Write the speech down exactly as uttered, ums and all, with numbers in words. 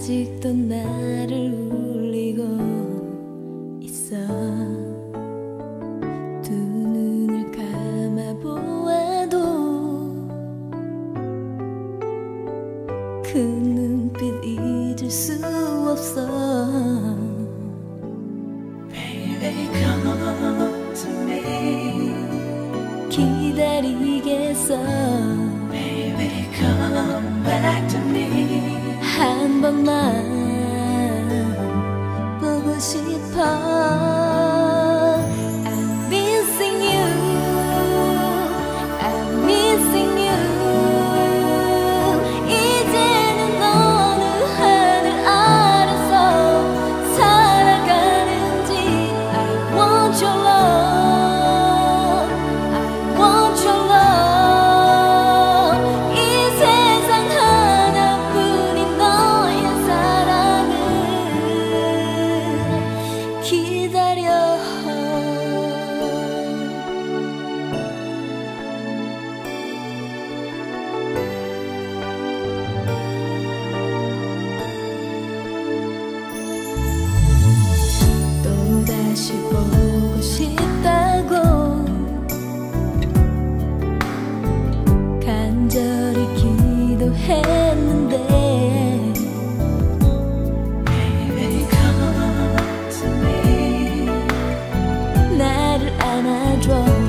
아직도 나를 울리고 있어. 두 눈을 감아보아도 그 눈빛 잊을 수 없어. Baby, come to me. 기다리겠어. Baby, come back to me. 한 번만 보고 싶어. I'm missing you, I'm missing you. 이제는 어느 하늘 아래서 살아가는지. I want your love, I want your love. 이 세상 하나뿐인 너의 사랑을 기다려. 또다시 보고 싶다고 간절히 기도했는데 Baby, come to me. 나를 안아줘.